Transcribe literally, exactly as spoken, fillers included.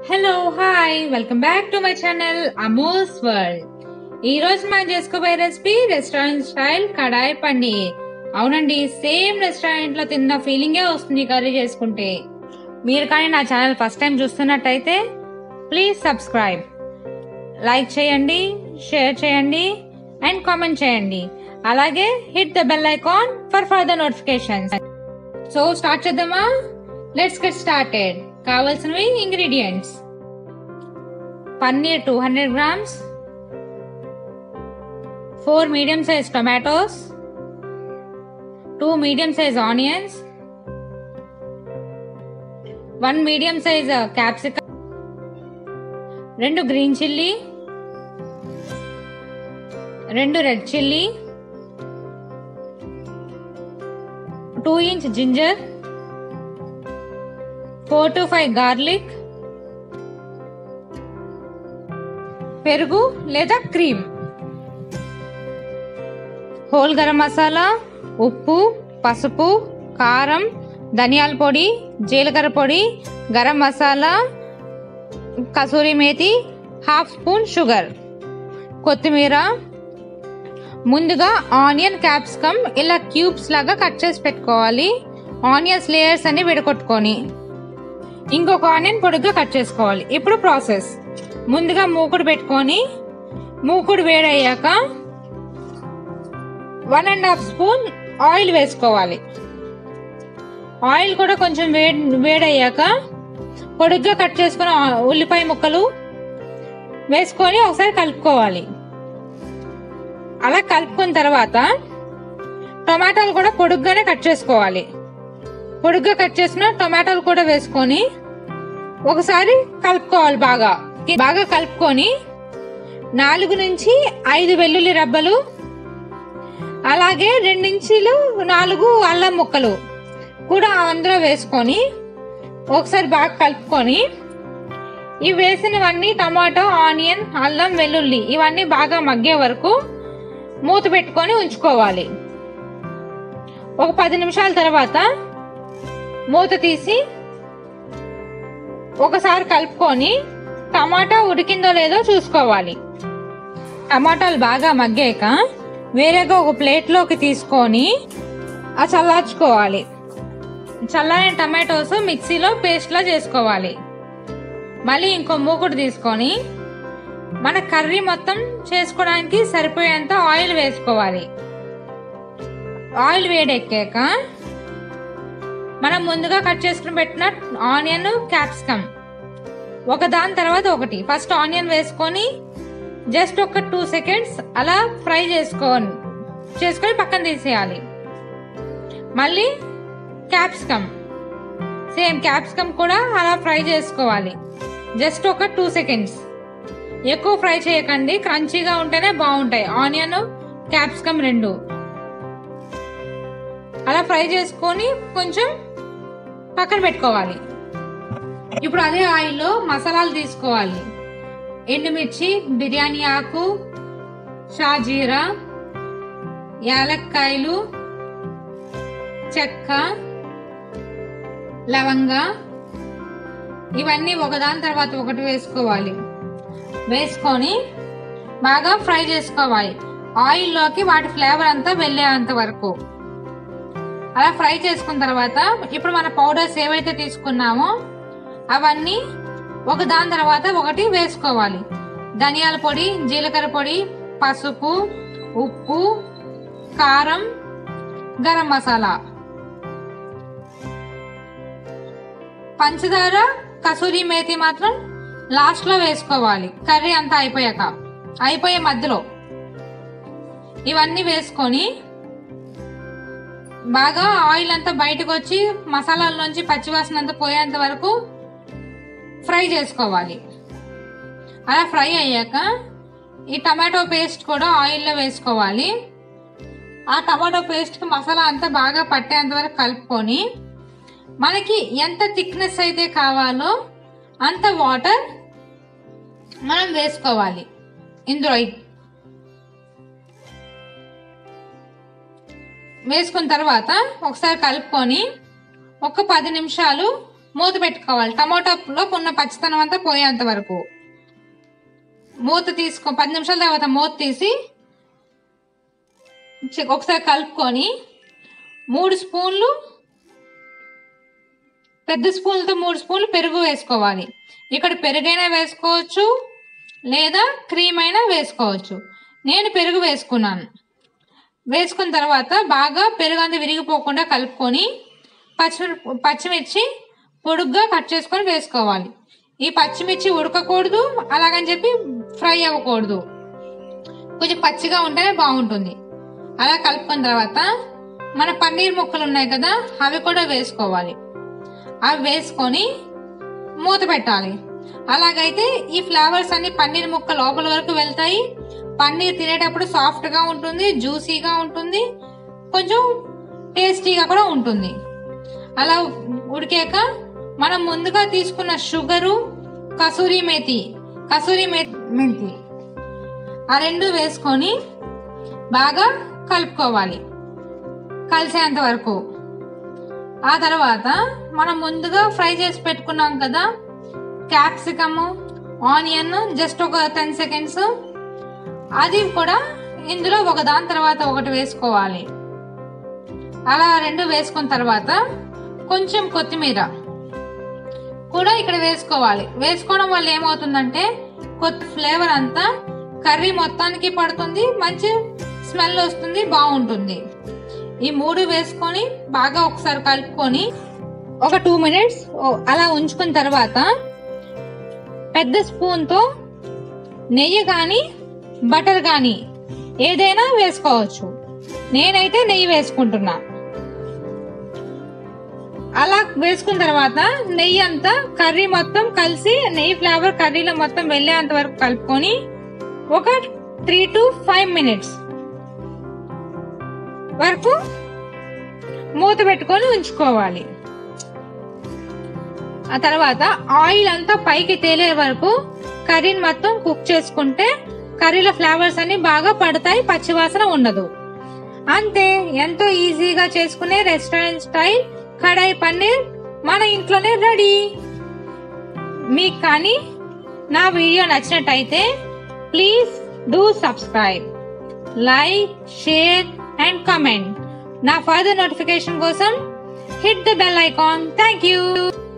Hello hi welcome back to my channel Amos World. ఈ రోజు మనం చేసుకోబోయే recipe restaurant style kadai paneer. అవునండి, సేమ్ రెస్టారెంట్ లో తిన్న ఫీలింగే వస్తుంది కర్రీ చేసుకుంటే. మీరు కానీ నా ఛానల్ ఫస్ట్ టైం చూస్తున్నట్టయితే ప్లీజ్ సబ్స్క్రైబ్, లైక్ చేయండి, షేర్ చేయండి అండ్ కామెంట్ చేయండి. అలాగే hit the bell icon for further notifications. So start చేద్దామా? Let's get started. కావాల్సినవి ingredients: paneer two hundred grams, four medium size tomatoes, two medium size onions, one medium size capsicum, రెండు green chilli, రెండు red chilli, two inch ginger, four to five garlic, పెరుగు లేదా cream, whole garam masala, ఉప్పు, పసుపు, కారం, ధనియాల పొడి, జీలకర్ర పొడి, garam masala, kasuri methi, half spoon sugar, కొత్తిమీర. ముందుగా ఆనియన్ క్యాప్సికమ్ ఇలా క్యూబ్స్ లాగా కట్ చేసి పెట్టుకోవాలి. ఆనియన్స్ లేయర్స్ అన్ని విడగొట్టుకొని ఇంకొక ఆనియన్ పొడుగ్గా కట్ చేసుకోవాలి. ఇప్పుడు ప్రాసెస్: ముందుగా మూకుడు పెట్టుకొని మూకుడు వేడయ్యాక one and half spoon oil వేసుకోవాలి. ఆయిల్ కూడా కొంచెం వేడి వేడయ్యాక పొడుగ్గా కట్ చేసుకున్న ఉల్లిపాయ ముక్కలు వేసుకొని ఒకసారి కలుపుకోవాలి. అలా కలుపుకున్న తర్వాత టొమాటోలు కూడా పొడుగ్గానే కట్ చేసుకోవాలి. పొడుగ్గా కట్ చేసిన టొమాటోలు కూడా వేసుకొని ఒకసారి కలుపుకోవాలి. బాగా బాగా కలుపుకొని నాలుగు నుంచి ఐదు వెల్లుల్లి రబ్బలు, అలాగే రెండించీలు నాలుగు అల్లం ముక్కలు కూడా అందులో వేసుకొని ఒకసారి బాగా కలుపుకొని ఇవి వేసినవన్నీ టమాటో, ఆనియన్, అల్లం, వెల్లుల్లి ఇవన్నీ బాగా మగ్గే వరకు మూత పెట్టుకొని ఉంచుకోవాలి. ఒక పది నిమిషాల తర్వాత మూత తీసి ఒకసారి కలుపుకొని టమాటా ఉడికిందో లేదో చూసుకోవాలి. టమాటాలు బాగా మగ్గాక వేరేగా ఒక ప్లేట్లోకి తీసుకొని ఆ చల్లార్చుకోవాలి. చల్లారిన టమాటోస్ మిక్సీలో పేస్ట్లా చేసుకోవాలి. మళ్ళీ ఇంకో మూకుడు తీసుకొని మన కర్రీ మొత్తం చేసుకోవడానికి సరిపోయేంత ఆయిల్ వేసుకోవాలి. ఆయిల్ వేడెక్కాక మనం ముందుగా కట్ చేసుకుని పెట్టిన ఆనియన్, క్యాప్సికమ్ ఒక దాని తర్వాత ఒకటి ఫస్ట్ ఆనియన్ వేసుకొని జస్ట్ ఒక టూ సెకండ్స్ అలా ఫ్రై చేసుకోని చేసుకొని పక్కన తీసేయాలి. మళ్ళీ క్యాప్సికమ్ సేమ్ క్యాప్సికమ్ కూడా అలా ఫ్రై చేసుకోవాలి. జస్ట్ ఒక టూ సెకండ్స్, ఎక్కువ ఫ్రై చేయకండి, క్రంచీగా ఉంటేనే బాగుంటాయి ఆనియన్, క్యాప్సికమ్ రెండు. అలా ఫ్రై చేసుకొని కొంచెం పక్కన పెట్టుకోవాలి. ఇప్పుడు అదే ఆయిల్లో మసాలాలు తీసుకోవాలి. ఎండుమిర్చి, బిర్యానీ ఆకు, షాజీరా, యాలక్కాయలు, చెక్క, లవంగ ఇవన్నీ ఒకదాని తర్వాత ఒకటి వేసుకోవాలి. వేసుకొని బాగా ఫ్రై చేసుకోవాలి ఆయిల్లోకి, వాటి ఫ్లేవర్ అంతా వెళ్ళేంత వరకు. అలా ఫ్రై చేసుకున్న తర్వాత ఇప్పుడు మన పౌడర్స్ ఏవైతే తీసుకున్నామో అవన్నీ ఒక దాని తర్వాత ఒకటి వేసుకోవాలి. ధనియాల పొడి, జీలకర్ర పొడి, పసుపు, ఉప్పు, కారం, గరం మసాలా, పంచదార, కసూరి మేతి మాత్రం లాస్ట్ లో వేసుకోవాలి. కర్రీ అంతా అయిపోయాక అయిపోయే మధ్యలో ఇవన్నీ వేసుకొని బాగా ఆయిల్ అంతా బయటకు వచ్చి మసాలాల్లోంచి పచ్చివాసన అంతా పోయేంత వరకు ఫ్రై చేసుకోవాలి. అలా ఫ్రై అయ్యాక ఈ టమాటో పేస్ట్ కూడా ఆయిల్లో వేసుకోవాలి. ఆ టమాటో పేస్ట్కి మసాలా అంతా బాగా పట్టేంత వరకు కలుపుకొని మనకి ఎంత థిక్నెస్ అయితే కావాలో అంత వాటర్ మనం వేసుకోవాలి. ఇందులో వేసుకున్న తర్వాత ఒకసారి కలుపుకొని ఒక పది నిమిషాలు మూత పెట్టుకోవాలి. టమాటోలో ఉన్న పచ్చితనం అంతా పోయేంత వరకు మూత తీసుకో. పది నిమిషాల తర్వాత మూత తీసి ఒకసారి కలుపుకొని మూడు స్పూన్లు పెద్ద స్పూన్లతో మూడు స్పూన్లు పెరుగు వేసుకోవాలి. ఇక్కడ పెరుగైనా వేసుకోవచ్చు లేదా క్రీమ్ అయినా వేసుకోవచ్చు. నేను పెరుగు వేసుకున్నాను. వేసుకున్న తర్వాత బాగా పెరుగు అంతా విరిగిపోకుండా కలుపుకొని పచ్చిమిర్ పచ్చిమిర్చి పొడుగ్గా కట్ చేసుకొని వేసుకోవాలి. ఈ పచ్చిమిర్చి ఉడకకూడదు, అలాగని చెప్పి ఫ్రై అవ్వకూడదు, కొంచెం పచ్చిగా ఉంటేనే బాగుంటుంది. అలా కలుపుకున్న తర్వాత మన పన్నీర్ ముక్కలు ఉన్నాయి కదా, అవి కూడా వేసుకోవాలి. అవి వేసుకొని మూత పెట్టాలి. అలాగైతే ఈ ఫ్లేవర్స్ అన్ని పన్నీర్ ముక్క లోపల వరకు వెళ్తాయి. పన్నీర్ తినేటప్పుడు సాఫ్ట్ గా ఉంటుంది, జ్యూసీగా ఉంటుంది, కొంచెం టేస్టీగా కూడా ఉంటుంది. అలా ఉడికాక మనం ముందుగా తీసుకున్న షుగరు, కసూరి మేతి కసూరి మెంతి ఆ రెండు వేసుకొని బాగా కలుపుకోవాలి కలిసేంత వరకు. ఆ తర్వాత మనం ముందుగా ఫ్రై చేసి పెట్టుకున్నాం కదా క్యాప్సికమ్, ఆనియన్, జస్ట్ ఒక టెన్ సెకండ్స్ అది కూడా ఇందులో ఒక దాని తర్వాత ఒకటి వేసుకోవాలి. అలా రెండు వేసుకున్న తర్వాత కొంచెం కొత్తిమీర కూడా ఇక్కడ వేసుకోవాలి. వేసుకోవడం వల్ల ఏమవుతుందంటే కొత్త ఫ్లేవర్ అంతా కర్రీ మొత్తానికి పడుతుంది, మంచి స్మెల్ వస్తుంది, బాగుంటుంది. ఈ మూడు వేసుకొని బాగా ఒకసారి కలుపుకొని ఒక టూ మినిట్స్ అలా ఉంచుకున్న తర్వాత పెద్ద స్పూన్ తో నెయ్యి కానీ బటర్ కానీ ఏదైనా వేసుకోవచ్చు. నేనైతే నెయ్యి వేసుకుంటున్నా. అలా వేసుకున్న తర్వాత నెయ్యి అంతా కర్రీ మొత్తం కలిసి నెయ్యి ఫ్లేవర్ కర్రీలో మొత్తం వెళ్ళేంత వరకు కలుపుకొని ఒక త్రీ టు ఫైవ్ మినిట్స్ వరకు మూత పెట్టుకొని ఉంచుకోవాలి. ఆ తర్వాత ఆయిల్ అంతా పైకి తేలే వరకు కర్రీని మొత్తం కుక్ చేసుకుంటే కర్రీలో ఫ్లేవర్స్ అన్ని బాగా పడతాయి, పచ్చివాసన ఉండదు. అంతే, ఎంతో ఈజీగా చేసుకునే రెస్టారెంట్ స్టైల్ కడాయి పన్నీర్ మన ఇంట్లోనే రెడీ. మీకు కానీ నా వీడియో నచ్చినట్టయితే please do subscribe, like, share and comment. నా ఫర్దర్ నోటిఫికేషన్ కోసం hit the bell icon. Thank you.